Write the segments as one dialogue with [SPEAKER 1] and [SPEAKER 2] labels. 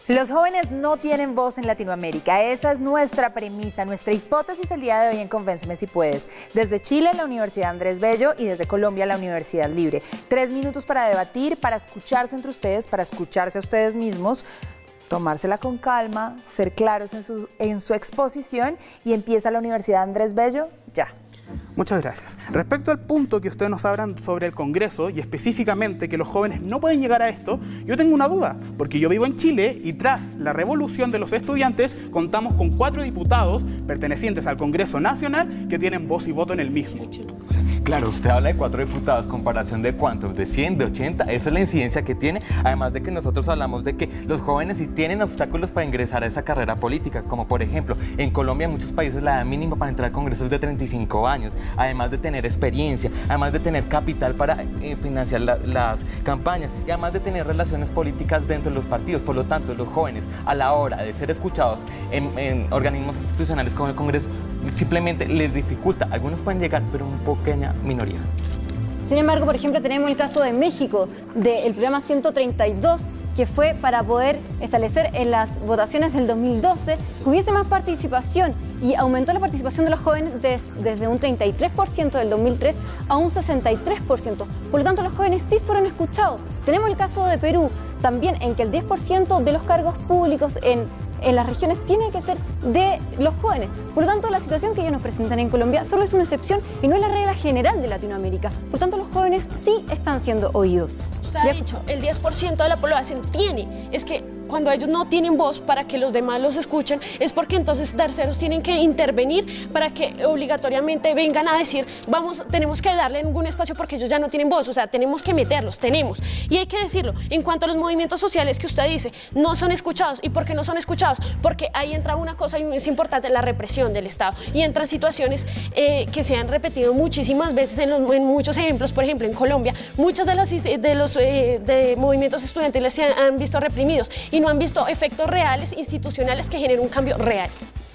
[SPEAKER 1] Los jóvenes no tienen voz en Latinoamérica. Esa es nuestra premisa, nuestra hipótesis el día de hoy en Convénceme si puedes. Desde Chile, la Universidad Andrés Bello, y desde Colombia, la Universidad Libre. 3 minutos para debatir, para escucharse entre ustedes, para escucharse a ustedes mismos, tomársela con calma, ser claros en su exposición, y empieza la Universidad Andrés Bello ya.
[SPEAKER 2] Muchas gracias. Respecto al punto que ustedes nos hablan sobre el Congreso y específicamente que los jóvenes no pueden llegar a esto, yo tengo una duda, porque yo vivo en Chile y tras la revolución de los estudiantes contamos con 4 diputados pertenecientes al Congreso Nacional que tienen voz y voto en el mismo.
[SPEAKER 3] Claro, usted habla de 4 diputados, comparación de cuántos, de 100, de 80, esa es la incidencia que tiene, además de que nosotros hablamos de que los jóvenes sí tienen obstáculos para ingresar a esa carrera política, como por ejemplo, en Colombia, en muchos países la edad mínima para entrar al Congreso es de 35 años, además de tener experiencia, además de tener capital para financiar las campañas y además de tener relaciones políticas dentro de los partidos. Por lo tanto, los jóvenes, a la hora de ser escuchados en organismos institucionales como el Congreso, simplemente les dificulta. Algunos pueden llegar, pero una pequeña minoría.
[SPEAKER 4] Sin embargo, por ejemplo, tenemos el caso de México, del programa 132, que fue para poder establecer en las votaciones del 2012 que hubiese más participación, y aumentó la participación de los jóvenes desde un 33% del 2003 a un 63%. Por lo tanto, los jóvenes sí fueron escuchados. Tenemos el caso de Perú, también en que el 10% de los cargos públicos en las regiones tiene que ser de los jóvenes. Por lo tanto, la situación que ellos nos presentan en Colombia solo es una excepción y no es la regla general de Latinoamérica. Por tanto, los jóvenes sí están siendo oídos.
[SPEAKER 5] Usted ha dicho, el 10% de la población tiene, es que cuando ellos no tienen voz para que los demás los escuchen, es porque entonces terceros tienen que intervenir para que obligatoriamente vengan a decir, tenemos que darle algún espacio porque ellos ya no tienen voz, o sea, tenemos que meterlos, y hay que decirlo. En cuanto a los movimientos sociales que usted dice, no son escuchados. ¿Y por qué no son escuchados? Porque ahí entra una cosa y es importante, la represión del Estado, y entran situaciones que se han repetido muchísimas veces en muchos ejemplos. Por ejemplo, en Colombia, muchos de los movimientos estudiantiles se han visto reprimidos y no han visto efectos reales, institucionales, que generen un cambio real.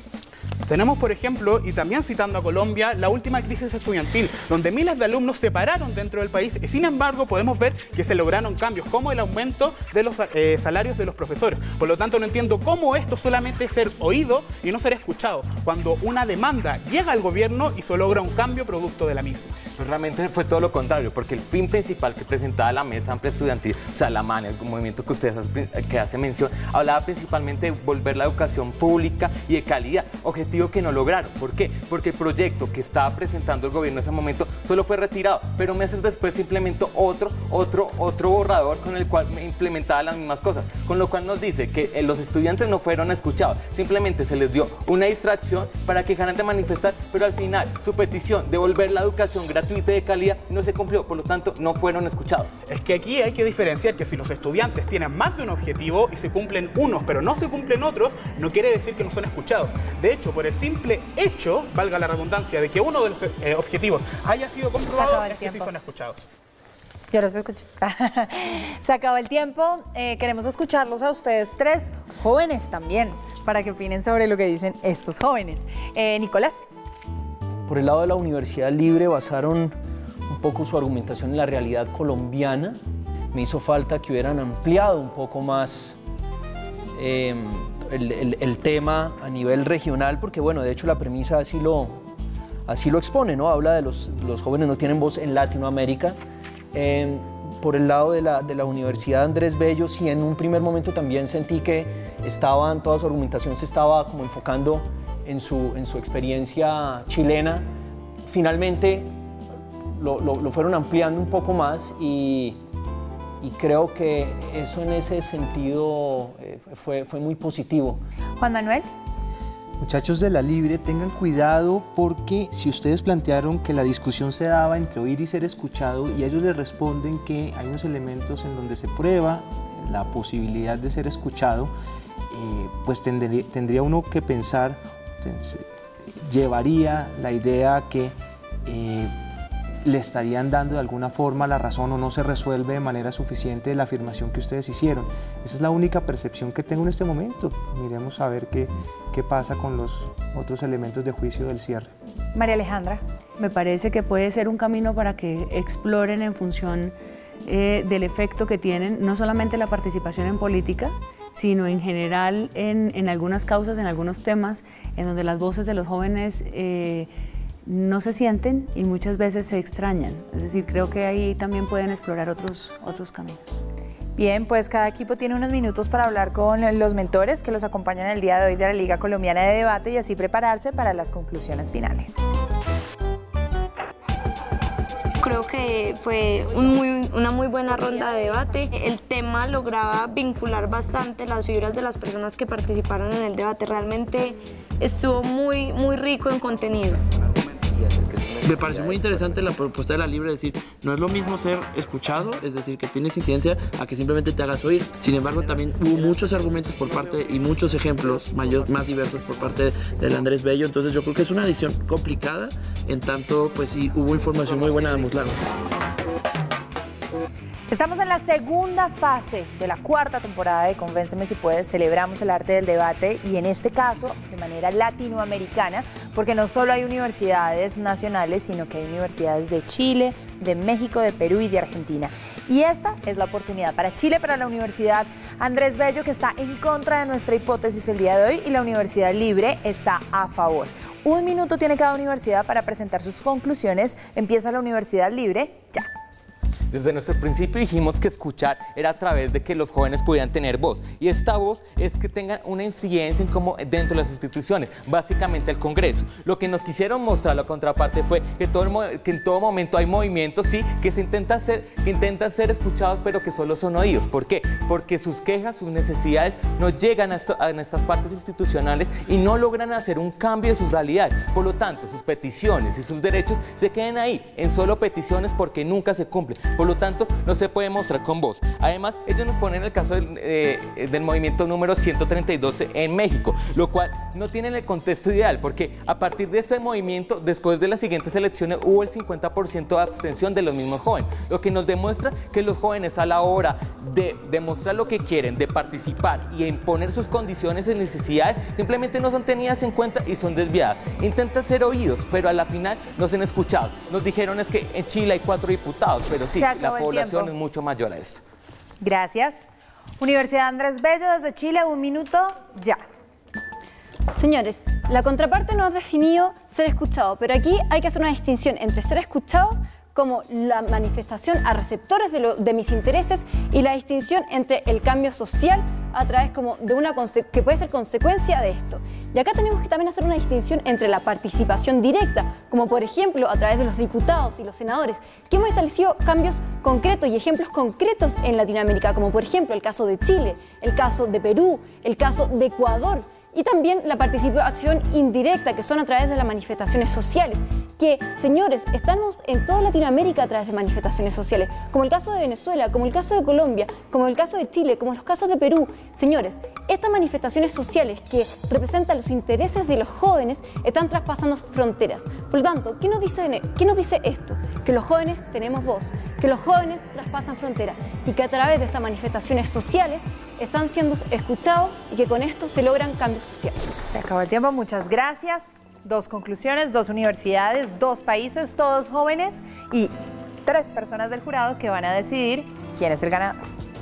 [SPEAKER 2] Tenemos, por ejemplo, y también citando a Colombia, la última crisis estudiantil, donde miles de alumnos se pararon dentro del país y sin embargo podemos ver que se lograron cambios, como el aumento de los salarios de los profesores. Por lo tanto, no entiendo cómo esto solamente es ser oído y no ser escuchado, cuando una demanda llega al gobierno y se logra un cambio producto de la misma.
[SPEAKER 3] Pues realmente fue todo lo contrario, porque el fin principal que presentaba la Mesa Amplia Estudiantil, o sea, la MANE, el movimiento que ustedes hace mención, hablaba principalmente de volver la educación pública y de calidad, objetivo que no lograron. ¿Por qué? Porque el proyecto que estaba presentando el gobierno en ese momento solo fue retirado, pero meses después se implementó otro borrador con el cual implementaba las mismas cosas, con lo cual nos dice que los estudiantes no fueron escuchados, simplemente se les dio una distracción para que dejaran de manifestar, pero al final su petición de volver la educación gratuita y de calidad no se cumplió, por lo tanto no fueron escuchados.
[SPEAKER 2] Es que aquí hay que diferenciar que si los estudiantes tienen más de un objetivo y se cumplen unos pero no se cumplen otros, no quiere decir que no son escuchados. De hecho, por el simple hecho, valga la redundancia, de que uno de los objetivos haya sido comprobado, es que sí son escuchados.
[SPEAKER 1] Yo los escucho. Se acabó el tiempo. Queremos escucharlos a ustedes 3, jóvenes también, para que opinen sobre lo que dicen estos jóvenes. Nicolás.
[SPEAKER 6] Por el lado de la Universidad Libre basaron un poco su argumentación en la realidad colombiana. Me hizo falta que hubieran ampliado un poco más el tema a nivel regional, porque bueno, de hecho la premisa así lo expone, ¿no? Habla de los jóvenes no tienen voz en Latinoamérica. Por el lado de la Universidad Andrés Bello, sí, en un primer momento también sentí que toda su argumentación se estaba como enfocando en su experiencia chilena. Finalmente lo fueron ampliando un poco más y creo que eso en ese sentido fue muy positivo.
[SPEAKER 1] Juan Manuel.
[SPEAKER 7] Muchachos de la Libre, tengan cuidado porque si ustedes plantearon que la discusión se daba entre oír y ser escuchado y ellos les responden que hay unos elementos en donde se prueba la posibilidad de ser escuchado, pues tendría uno que pensar, llevaría la idea que le estarían dando de alguna forma la razón o no se resuelve de manera suficiente la afirmación que ustedes hicieron. Esa es la única percepción que tengo en este momento. Miremos a ver qué pasa con los otros elementos de juicio del cierre.
[SPEAKER 1] María Alejandra.
[SPEAKER 8] Me parece que puede ser un camino para que exploren en función del efecto que tienen no solamente la participación en política, sino en general en algunas causas, en algunos temas, en donde las voces de los jóvenes no se sienten y muchas veces se extrañan. Es decir, creo que ahí también pueden explorar otros caminos.
[SPEAKER 1] Bien, pues cada equipo tiene unos minutos para hablar con los mentores que los acompañan el día de hoy de la Liga Colombiana de Debate y así prepararse para las conclusiones finales.
[SPEAKER 9] Creo que fue una muy buena ronda de debate. El tema lograba vincular bastante las fibras de las personas que participaron en el debate. Realmente estuvo muy rico en contenido.
[SPEAKER 10] Me pareció muy interesante la propuesta de la Libre, es decir, no es lo mismo ser escuchado, es decir, que tienes incidencia, a que simplemente te hagas oír. Sin embargo, también hubo muchos argumentos por parte y muchos ejemplos más diversos por parte del Andrés Bello, entonces yo creo que es una edición complicada, en tanto, pues sí, hubo información muy buena de ambos lados.
[SPEAKER 1] Estamos en la segunda fase de la cuarta temporada de Convénceme si puedes. Celebramos el arte del debate y en este caso de manera latinoamericana, porque no solo hay universidades nacionales, sino que hay universidades de Chile, de México, de Perú y de Argentina. Y esta es la oportunidad para Chile, para la Universidad Andrés Bello, que está en contra de nuestra hipótesis el día de hoy, y la Universidad Libre está a favor. 1 minuto tiene cada universidad para presentar sus conclusiones. Empieza la Universidad Libre ya.
[SPEAKER 3] Desde nuestro principio dijimos que escuchar era a través de que los jóvenes pudieran tener voz. Y esta voz es que tengan una incidencia dentro de las instituciones, básicamente el Congreso. Lo que nos quisieron mostrar la contraparte fue que en todo momento hay movimientos, sí, que intentan ser escuchados, pero que solo son oídos. ¿Por qué? Porque sus quejas, sus necesidades no llegan a estas partes institucionales y no logran hacer un cambio de sus realidades. Por lo tanto, sus peticiones y sus derechos se quedan ahí, en solo peticiones, porque nunca se cumplen. Por lo tanto, no se puede mostrar con voz. Además, ellos nos ponen el caso del movimiento número 132 en México, lo cual no tiene el contexto ideal, porque a partir de ese movimiento, después de las siguientes elecciones, hubo el 50% de abstención de los mismos jóvenes, lo que nos demuestra que los jóvenes, a la hora de demostrar lo que quieren, de participar y imponer sus condiciones y necesidades, simplemente no son tenidas en cuenta y son desviadas. Intentan ser oídos, pero a la final no se han escuchado. Nos dijeron es que en Chile hay 4 diputados, pero sí, la población es mucho mayor a esto.
[SPEAKER 1] Gracias. Universidad Andrés Bello desde Chile, 1 minuto ya.
[SPEAKER 4] Señores, la contraparte no ha definido ser escuchado, pero aquí hay que hacer una distinción entre ser escuchado como la manifestación a receptores de mis intereses y la distinción entre el cambio social a través como de que puede ser consecuencia de esto. Y acá tenemos que también hacer una distinción entre la participación directa, como por ejemplo a través de los diputados y los senadores, que hemos establecido cambios concretos y ejemplos concretos en Latinoamérica, como por ejemplo el caso de Chile, el caso de Perú, el caso de Ecuador, y también la participación indirecta, que son a través de las manifestaciones sociales, que, señores, estamos en toda Latinoamérica a través de manifestaciones sociales, como el caso de Venezuela, como el caso de Colombia, como el caso de Chile, como los casos de Perú. Señores, estas manifestaciones sociales que representan los intereses de los jóvenes están traspasando fronteras. Por lo tanto, ¿qué nos dice esto? Que los jóvenes tenemos voz, que los jóvenes traspasan fronteras y que a través de estas manifestaciones sociales están siendo escuchados y que con esto se logran cambios sociales.
[SPEAKER 1] Se acabó el tiempo, muchas gracias. 2 conclusiones, 2 universidades, 2 países, todos jóvenes y 3 personas del jurado que van a decidir quién es el ganador.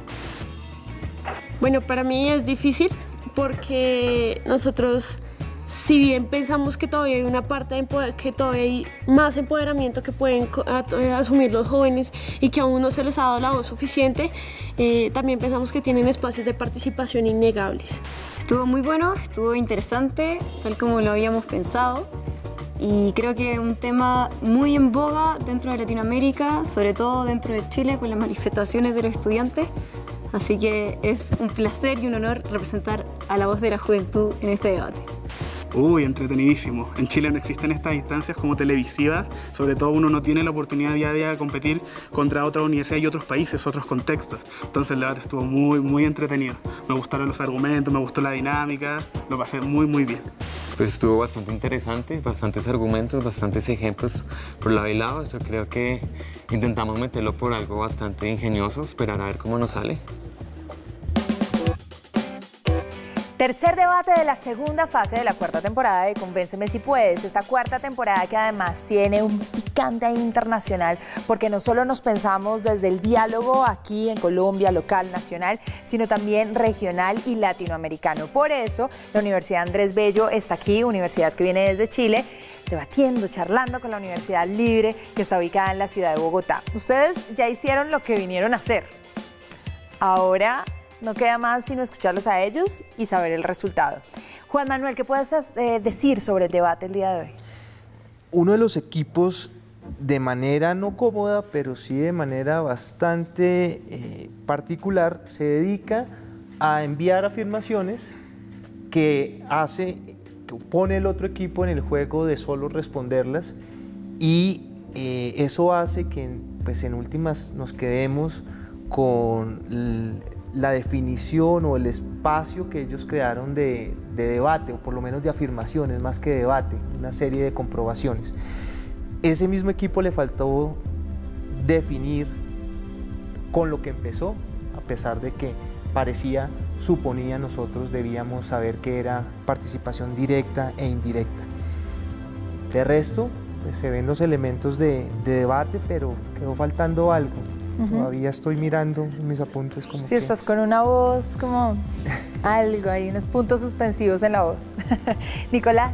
[SPEAKER 5] Bueno, para mí es difícil porque nosotros, si bien pensamos que todavía hay una parte de que todavía hay más empoderamiento que pueden asumir los jóvenes y que aún no se les ha dado la voz suficiente, también pensamos que tienen espacios de participación innegables.
[SPEAKER 4] Estuvo muy bueno, estuvo interesante, tal como lo habíamos pensado, y creo que es un tema muy en boga dentro de Latinoamérica, sobre todo dentro de Chile, con las manifestaciones de los estudiantes. Así que es un placer y un honor representar a la voz de la juventud en este debate.
[SPEAKER 2] Uy, entretenidísimo. En Chile no existen estas instancias como televisivas, sobre todo uno no tiene la oportunidad día a día de competir contra otras universidades y otros países, otros contextos. Entonces el debate estuvo muy entretenido. Me gustaron los argumentos, me gustó la dinámica, lo pasé muy bien.
[SPEAKER 3] Pues estuvo bastante interesante, bastantes argumentos, bastantes ejemplos por lado y lado. Yo creo que intentamos meterlo por algo bastante ingenioso, esperar a ver cómo nos sale.
[SPEAKER 1] Tercer debate de la segunda fase de la cuarta temporada de Convénceme si puedes. Esta cuarta temporada que además tiene un picante internacional, porque no solo nos pensamos desde el diálogo aquí en Colombia, local, nacional, sino también regional y latinoamericano. Por eso, la Universidad Andrés Bello está aquí, universidad que viene desde Chile, debatiendo, charlando con la Universidad Libre, que está ubicada en la ciudad de Bogotá. Ustedes ya hicieron lo que vinieron a hacer. Ahora no queda más sino escucharlos a ellos y saber el resultado. Juan Manuel, ¿qué puedes decir sobre el debate el día de hoy?
[SPEAKER 7] Uno de los equipos, de manera no cómoda, pero sí de manera bastante particular, se dedica a enviar afirmaciones que pone el otro equipo en el juego de solo responderlas, y eso hace que pues, en últimas nos quedemos con la definición o el espacio que ellos crearon de debate, o por lo menos de afirmaciones más que debate, una serie de comprobaciones. Ese mismo equipo le faltó definir con lo que empezó, a pesar de que suponía nosotros debíamos saber que era participación directa e indirecta. De resto, pues, se ven los elementos de debate, pero quedó faltando algo. Todavía estoy mirando mis apuntes como
[SPEAKER 1] si estás con una voz como algo, hay unos puntos suspensivos en la voz. Nicolás.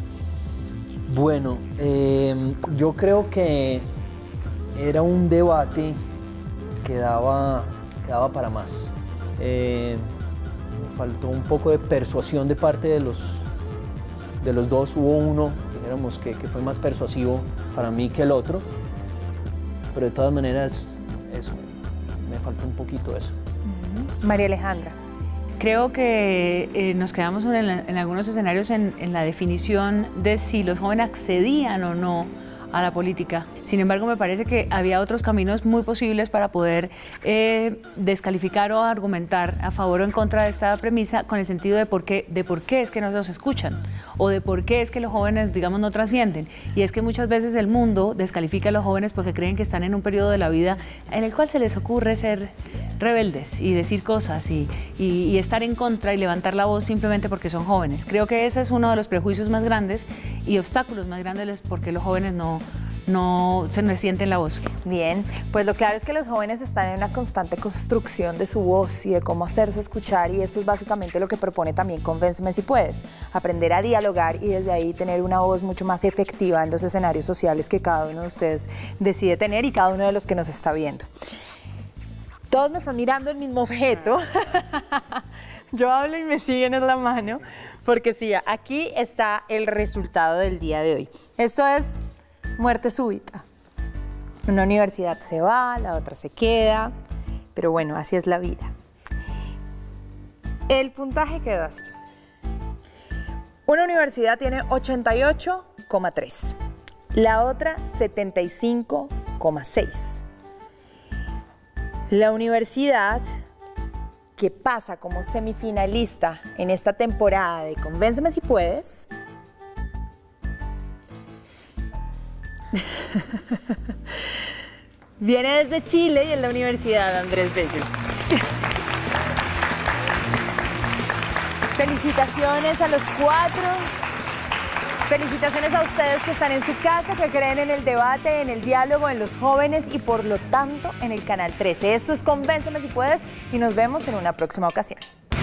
[SPEAKER 6] Bueno, yo creo que era un debate que daba para más. Me faltó un poco de persuasión de parte de los dos. Hubo uno, dijéramos, que fue más persuasivo para mí que el otro, pero de todas maneras eso, me falta un poquito eso.
[SPEAKER 1] María Alejandra.
[SPEAKER 8] Creo que nos quedamos en algunos escenarios en la definición de si los jóvenes accedían o no a la política. Sin embargo, me parece que había otros caminos muy posibles para poder descalificar o argumentar a favor o en contra de esta premisa, con el sentido de por qué es que no se los escuchan, o de por qué es que los jóvenes, digamos, no trascienden. Y es que muchas veces el mundo descalifica a los jóvenes porque creen que están en un periodo de la vida en el cual se les ocurre ser rebeldes y decir cosas y estar en contra y levantar la voz simplemente porque son jóvenes. Creo que ese es uno de los prejuicios más grandes y obstáculos más grandes porque los jóvenes no se sienten la voz.
[SPEAKER 1] Bien, pues lo claro es que los jóvenes están en una constante construcción de su voz y de cómo hacerse escuchar, y esto es básicamente lo que propone también Convénceme si puedes, aprender a dialogar y desde ahí tener una voz mucho más efectiva en los escenarios sociales que cada uno de ustedes decide tener y cada uno de los que nos está viendo. Todos me están mirando el mismo objeto. Yo hablo y me siguen en la mano, porque sí, aquí está el resultado del día de hoy. Esto es muerte súbita. Una universidad se va, la otra se queda, pero bueno, así es la vida. El puntaje quedó así. Una universidad tiene 88,3, la otra 75,6. La universidad que pasa como semifinalista en esta temporada de Convénceme si puedes viene desde Chile y es la Universidad Andrés Bello. Felicitaciones a los cuatro. Felicitaciones a ustedes que están en su casa, que creen en el debate, en el diálogo, en los jóvenes y por lo tanto en el Canal 13. Esto es Convénceme si puedes y nos vemos en una próxima ocasión.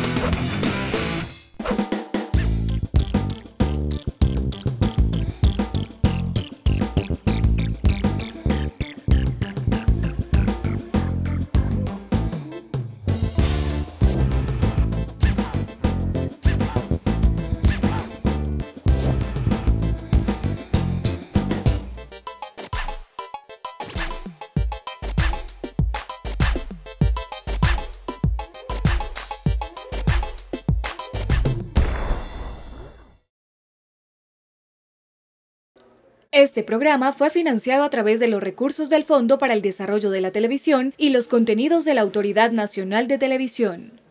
[SPEAKER 11] Este programa fue financiado a través de los recursos del Fondo para el Desarrollo de la Televisión y los contenidos de la Autoridad Nacional de Televisión.